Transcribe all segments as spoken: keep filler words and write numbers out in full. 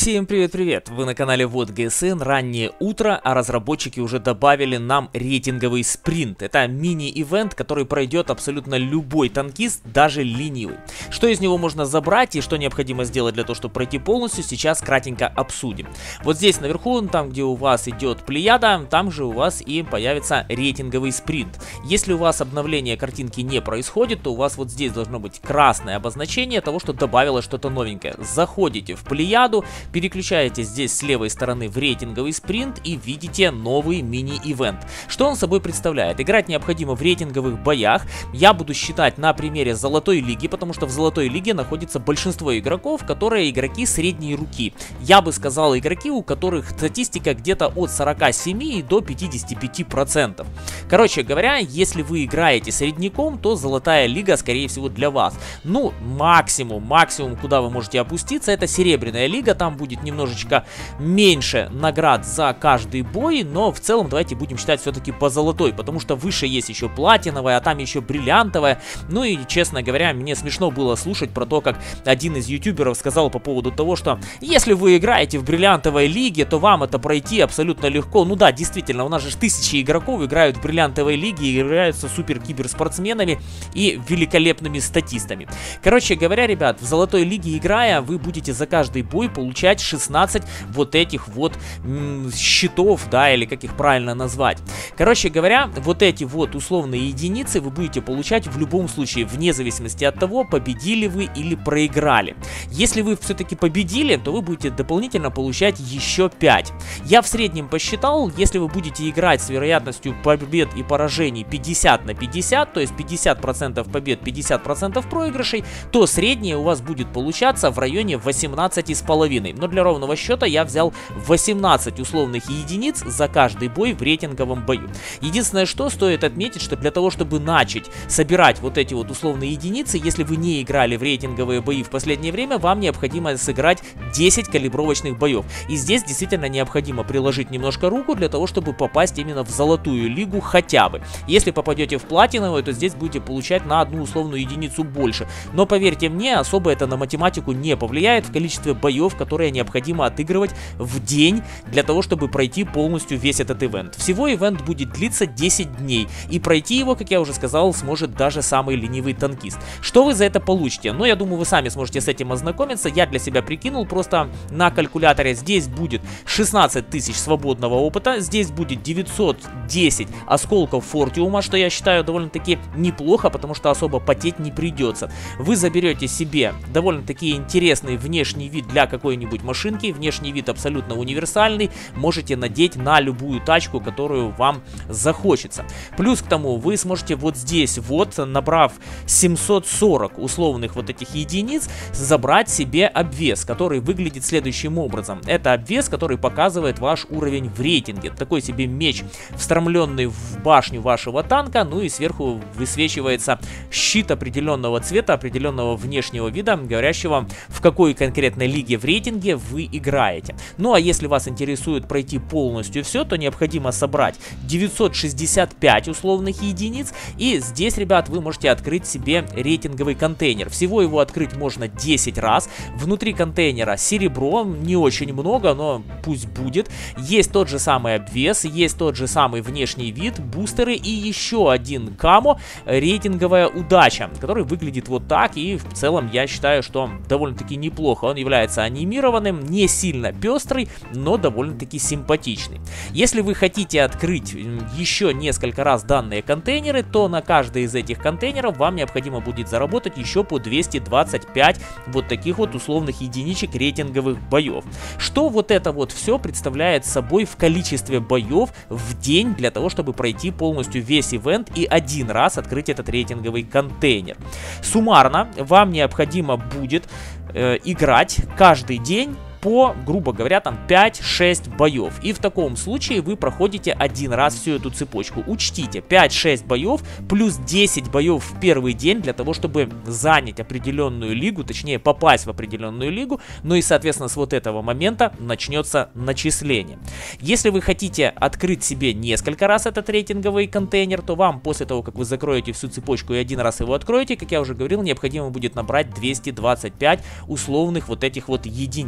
Всем привет-привет! Вы на канале Вот ГСН, раннее утро, а разработчики уже добавили нам рейтинговый спринт. Это мини-ивент, который пройдет абсолютно любой танкист, даже ленивый. Что из него можно забрать и что необходимо сделать для того, чтобы пройти полностью, сейчас кратенько обсудим. Вот здесь наверху, там где у вас идет плеяда, там же у вас и появится рейтинговый спринт. Если у вас обновление картинки не происходит, то у вас вот здесь должно быть красное обозначение того, что добавилось что-то новенькое. Заходите в плеяду, переключаетесь здесь с левой стороны в рейтинговый спринт и видите новый мини-ивент. Что он собой представляет? Играть необходимо в рейтинговых боях. Я буду считать на примере Золотой Лиги, потому что в Золотой Лиге находится большинство игроков, которые игроки средней руки. Я бы сказал, игроки, у которых статистика где-то от сорока семи до пятидесяти пяти процентов. Короче говоря, если вы играете средняком, то Золотая Лига, скорее всего, для вас. Ну, максимум, максимум, куда вы можете опуститься, это Серебряная Лига. Там будет немножечко меньше наград за каждый бой, но в целом давайте будем считать все-таки по золотой, потому что выше есть еще платиновая, а там еще бриллиантовая. Ну и, честно говоря, мне смешно было слушать про то, как один из ютуберов сказал по поводу того, что если вы играете в бриллиантовой лиге, то вам это пройти абсолютно легко. Ну да, действительно, у нас же тысячи игроков играют в бриллиантовой лиге и играются супер-киберспортсменами и великолепными статистами. Короче говоря, ребят, в Золотой Лиге играя, вы будете за каждый бой получать получать шестнадцать вот этих вот м, щитов, да, или как их правильно назвать. Короче говоря, вот эти вот условные единицы вы будете получать в любом случае, вне зависимости от того, победили вы или проиграли. Если вы все-таки победили, то вы будете дополнительно получать еще пять. Я в среднем посчитал, если вы будете играть с вероятностью побед и поражений пятьдесят на пятьдесят, то есть пятьдесят процентов побед, пятьдесят процентов проигрышей, то среднее у вас будет получаться в районе восемнадцати с половиной. Но для ровного счета я взял восемнадцать условных единиц за каждый бой в рейтинговом бою. Единственное, что стоит отметить, что для того, чтобы начать собирать вот эти вот условные единицы, если вы не играли в рейтинговые бои в последнее время, вам необходимо сыграть десять калибровочных боев. И здесь действительно необходимо приложить немножко руку для того, чтобы попасть именно в Золотую Лигу хотя бы. Если попадете в платиновую, то здесь будете получать на одну условную единицу больше. Но поверьте мне, особо это на математику не повлияет в количестве боев, которые необходимо отыгрывать в день для того, чтобы пройти полностью весь этот ивент. Всего ивент будет длиться десять дней, и пройти его, как я уже сказал, сможет даже самый ленивый танкист. Что вы за это получите? Ну, я думаю, вы сами сможете с этим ознакомиться. Я для себя прикинул просто на калькуляторе. Здесь будет шестнадцать тысяч свободного опыта, здесь будет девятьсот десять осколков фортиума, что я считаю довольно-таки неплохо, потому что особо потеть не придется. Вы заберете себе довольно-таки интересный внешний вид для какой-нибудь машинки, внешний вид абсолютно универсальный, можете надеть на любую тачку, которую вам захочется. Плюс к тому, вы сможете вот здесь вот, набрав семьсот сорок условных вот этих единиц, забрать себе обвес, который выглядит следующим образом. Это обвес, который показывает ваш уровень в рейтинге. Такой себе меч, встромленный в башню вашего танка, ну и сверху высвечивается щит определенного цвета, определенного внешнего вида, говорящего, в какой конкретной лиге в рейтинге вы играете. Ну а если вас интересует пройти полностью все, то необходимо собрать девятьсот шестьдесят пять условных единиц, и здесь, ребят, вы можете открыть себе рейтинговый контейнер. Всего его открыть можно десять раз. Внутри контейнера серебро, не очень много, но пусть будет. Есть тот же самый обвес, есть тот же самый внешний вид, бустеры и еще один камо, рейтинговая удача, который выглядит вот так, и в целом я считаю, что довольно-таки неплохо. Он является анимированным, не сильно пестрый, но довольно-таки симпатичный. Если вы хотите открыть еще несколько раз данные контейнеры, то на каждый из этих контейнеров вам необходимо будет заработать еще по двести двадцать пять вот таких вот условных единичек рейтинговых боев. Что вот это вот все представляет собой в количестве боев в день для того, чтобы пройти полностью весь ивент и один раз открыть этот рейтинговый контейнер. Суммарно вам необходимо будет э, играть каждый день по, грубо говоря, там пять-шесть боев. И в таком случае вы проходите один раз всю эту цепочку. Учтите, пять-шесть боев плюс десять боев в первый день для того, чтобы занять определенную лигу, точнее попасть в определенную лигу. Ну и, соответственно, с вот этого момента начнется начисление. Если вы хотите открыть себе несколько раз этот рейтинговый контейнер, то вам после того, как вы закроете всю цепочку и один раз его откроете, как я уже говорил, необходимо будет набрать двести двадцать пять условных вот этих вот единиц. Что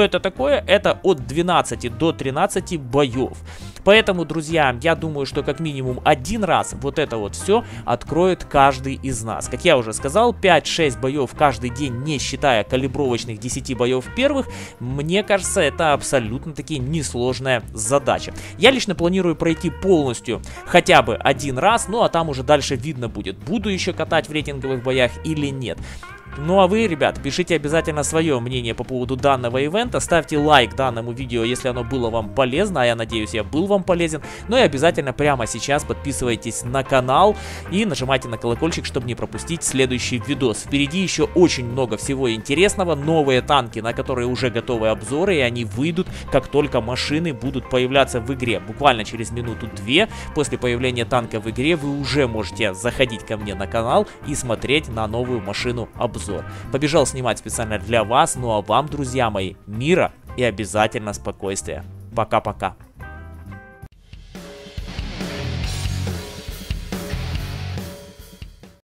это такое? Это от двенадцати до тринадцати боев. Поэтому, друзья, я думаю, что как минимум один раз вот это вот все откроет каждый из нас. Как я уже сказал, пять-шесть боев каждый день, не считая калибровочных десяти боев первых, мне кажется, это абсолютно таки несложная задача. Я лично планирую пройти полностью хотя бы один раз, ну а там уже дальше видно будет, буду еще катать в рейтинговых боях или нет. Ну а вы, ребят, пишите обязательно свое мнение по поводу данного ивента, ставьте лайк данному видео, если оно было вам полезно, а я надеюсь, я был вам полезен. Ну и обязательно прямо сейчас подписывайтесь на канал и нажимайте на колокольчик, чтобы не пропустить следующий видос. Впереди еще очень много всего интересного, новые танки, на которые уже готовы обзоры, и они выйдут, как только машины будут появляться в игре. Буквально через минуту-две после появления танка в игре вы уже можете заходить ко мне на канал и смотреть на новую машину обзор. Побежал снимать специально для вас, ну а вам, друзья мои, мира и обязательно спокойствия. Пока-пока.